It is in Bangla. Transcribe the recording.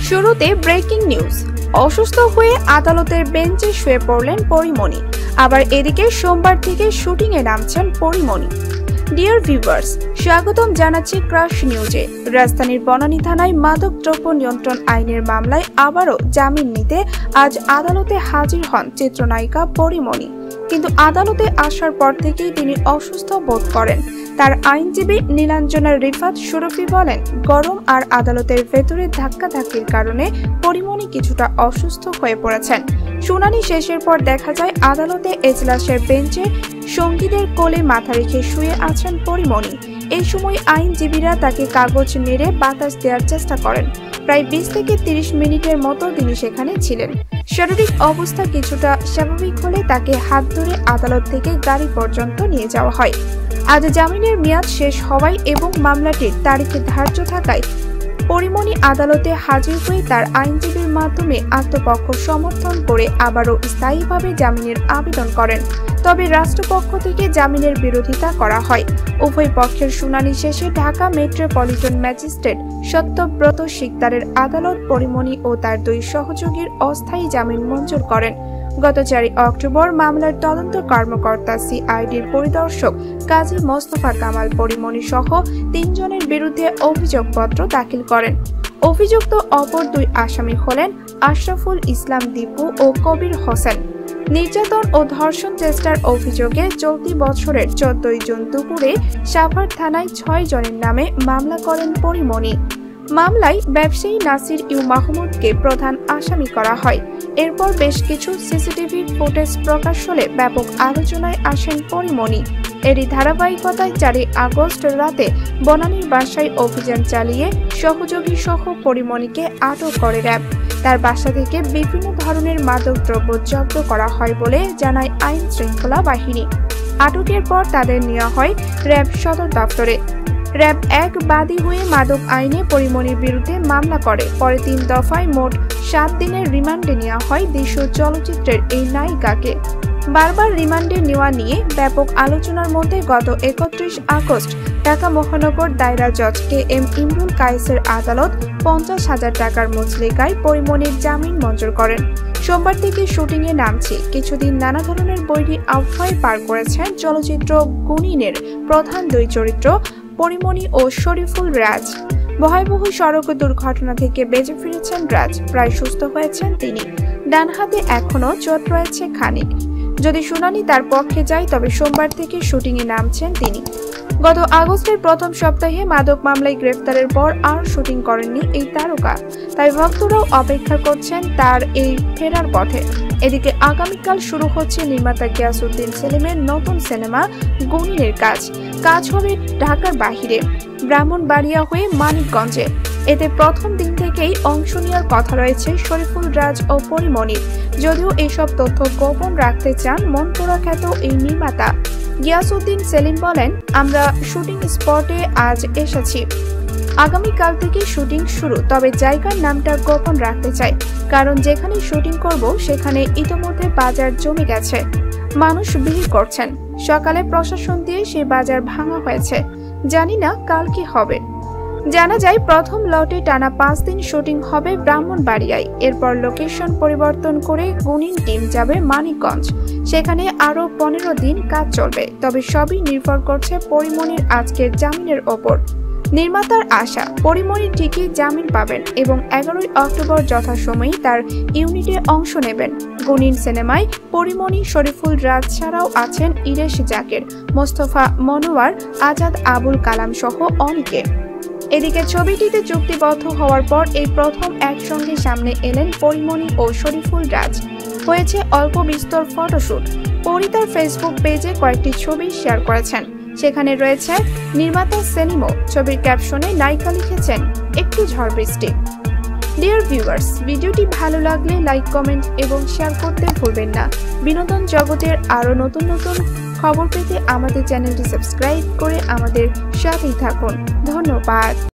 শুরুতে ব্রেকিং নিউজ। অসুস্থ হয়ে আদালতের বেঞ্চে শুয়ে পড়লেন পরিমনি। আবার এদিকে সোমবার থেকে শুটিংয়ে নামছেন পরিমনি। ডিয়ার ভিউয়ার্স, স্বাগতম জানাচ্ছি ক্রাশ নিউজে। রাজধানীর বনানী থানায় মাদক দ্রব্য নিয়ন্ত্রণ আইনের মামলায় আবারও জামিন নিতে আজ আদালতে হাজির হন চিত্রনায়িকা পরিমনি। কিন্তু আদালতে আসার পর থেকেই তিনি অসুস্থ বোধ করেন। তার আইনজীবী নীলাঞ্জনা রিফাত সুরফি বলেন, গরম আর আদালতের ভেতরে ধাক্কাধাক্কির কারণে পরিমনি কিছুটা অসুস্থ হয়ে পড়েছেন। শুনানি শেষের পর দেখা যায় আদালতে এজলাসের বেঞ্চে সঙ্গীদের কোলে মাথা রেখে শুয়ে আছেন পরিমনি। এই সময় আইনজীবীরা তাকে কাগজ নেড়ে বাতাস দেওয়ার চেষ্টা করেন। প্রায় 20 থেকে 30 মিনিটের মতো তিনি সেখানে ছিলেন। শারীরিক অবস্থা কিছুটা স্বাভাবিক হলে তাকে হাত ধরে আদালত থেকে গাড়ি পর্যন্ত নিয়ে যাওয়া হয়। আজ জামিনের মেয়াদ শেষ হওয়ায় এবং মামলাটির তারিখে ধার্য থাকায় পরিমনি আদালতে হাজির হয়ে তার আইনজীবীর মাধ্যমে আত্মপক্ষ সমর্থন করে আবারও স্থায়ীভাবে জামিনের আবেদন করেন। তবে রাষ্ট্রপক্ষ থেকে জামিনের বিরোধিতা করা হয়। উভয় পক্ষের শুনানি শেষে ঢাকা মেট্রোপলিটন ম্যাজিস্ট্রেট সত্যব্রত শিকদারের আদালত পরিমনি ও তার 2 সহযোগীর অস্থায়ী জামিন মঞ্জুর করেন। গত 4 অক্টোবর মামলার তদন্ত কর্মকর্তা সিআইডির পরিদর্শক কাজী মোস্তফা কামাল পরিমনি সহ 3 জনের বিরুদ্ধে অভিযোগপত্র দাখিল করেন। অভিযুক্ত অপর 2 আসামি হলেন আশরাফুল ইসলাম দীপু ও কবির হোসেন। নির্যাতন ও ধর্ষণ চেষ্টার অভিযোগে চলতি বছরের 14 জুন দুপুরে সাভার থানায় 6 জনের নামে মামলা করেন পরিমনি। মামলায় ব্যবসায়ী নাসির ইউ মাহমুদকে প্রধান আসামি করা হয়। এরপর বেশ কিছু সিসিটিভি ফুটেজ প্রকাশ হলে ব্যাপক আলোচনায় আসেন পরিমনি। এরই ধারাবাহিকতায় 4 আগস্ট রাতে বনানীর বাসায় অভিযান চালিয়ে সহযোগী সহ পরিমনিকে আটক করে র্যাব। তার বাসা থেকে বিভিন্ন ধরনের মাদকদ্রব্য জব্দ করা হয় বলে জানায় আইন শৃঙ্খলা বাহিনী। আটকের পর তাদের নেওয়া হয় র্যাব সদর দপ্তরে। র্যাব 1 বাদী হয়ে মাদক আইনে পরিমনির বিরুদ্ধে মামলা করে। পরে 3 দফায় মোট 7 দিনের রিমান্ডে নেওয়া হয় দেশীয় চলচ্চিত্রের এই নায়িকাকে। বারবার রিমান্ডে নেওয়া নিয়ে ব্যাপক আলোচনার মধ্যে গত 31 আগস্ট ঢাকা মহানগর দায়রা জজ KM ইমরুল কায়েসের আদালত 50,000 টাকার মুচলেকায় পরিমনির জামিন মঞ্জুর করেন। সোমবার থেকে শুটিংয়ে নামছে। কিছুদিন নানা ধরনের বৈরী আবহাওয়ায় পার করেছেন চলচ্চিত্র গুনিনের প্রধান 2 চরিত্র পরিমনি ও শরীফুল রাজ। ভয়াবহ সড়ক দুর্ঘটনা থেকে বেঁচে ফিরেছেন রাজ। প্রায় সুস্থ হয়েছেন তিনি। ডান হাতে এখনও চোট রয়েছে খানিক। যদি শুনানি তার পক্ষে যায় তবে সোমবার থেকে শুটিংয়ে নামছেন তিনি। গত আগস্টের প্রথম সপ্তাহে মাদক মামলায় গ্রেফতারের পর আর শুটিং করেননি এই তারকা। তাই ভক্তরাও অপেক্ষা করছেন তার এই ফেরার পথে। এদিকে আগামীকাল শুরু হচ্ছে নির্মাতা গিয়াসউদ্দিন সেলিমের নতুন সিনেমা গুনিনের কাজ হবে ঢাকার বাহিরে, ব্রাহ্মণবাড়িয়া হয়ে মানিকগঞ্জে। এতে প্রথম দিন থেকেই অংশ নেওয়ার কথা রয়েছে শরীফুল রাজ ও পরিমনির। যদিও এসব তথ্য গোপন রাখতে চান মনপুরা খ্যাত এই নির্মাতা। গিয়াসউদ্দিন সেলিম বলেন, আমরা শুটিং স্পটে আজ এসেছি। আগামীকাল থেকে শুটিং শুরু, তবে জায়গার নামটা গোপন রাখতে চাই, কারণ যেখানে শুটিং করব সেখানে ইতোমধ্যে বাজার জমে গেছে, মানুষ ভিড় করছেন। সকালে প্রশাসন দিয়ে সেই বাজার ভাঙা হয়েছে। জানি না কাল কি হবে। জানা যায় প্রথম লটে টানা 5 দিন শুটিং হবে ব্রাহ্মণবাড়িয়ায়। এরপর লোকেশন পরিবর্তন করে গুনিন টিম যাবে মানিকগঞ্জ। সেখানে আরো 15 দিন কাজ চলবে। তবে সবই নির্ভর করছে পরিমনির আজকের জামিনের ওপর। নির্মাতার আশা পরিমনি ঠিকই জামিন পাবেন এবং 11 অক্টোবর যথাসময়ে তার ইউনিটে অংশ নেবেন। গুনিন সিনেমায় পরিমনি, শরীফুল রাজ ছাড়াও আছেন ইরেশ জাকের, মোস্তফা মনোয়ার, আজাদ আবুল কালাম সহ অনেকে। এদিকে ছবিটিতে চুক্তিবদ্ধ হওয়ার পর এই প্রথম একসঙ্গে সামনে এলেন পরিমনি ও শরীফুল রাজ। হয়েছে অল্প বিস্তর ফটোশুট। পরি তার ফেসবুক পেজে কয়েকটি ছবি শেয়ার করেছেন। সেখানে রয়েছে নির্মাতা সেলিমও। ছবির ক্যাপশনে নায়িকা লিখেছেন, একটু ঝড় বৃষ্টি। ডিয়ার ভিউয়ার্স, ভিডিওটি ভালো লাগলে লাইক, কমেন্ট এবং শেয়ার করতে ভুলবেন না। বিনোদন জগতের আরো নতুন নতুন খবর পেতে আমাদের চ্যানেলটি সাবস্ক্রাইব করে আমাদের সাথেই থাকুন। ধন্যবাদ।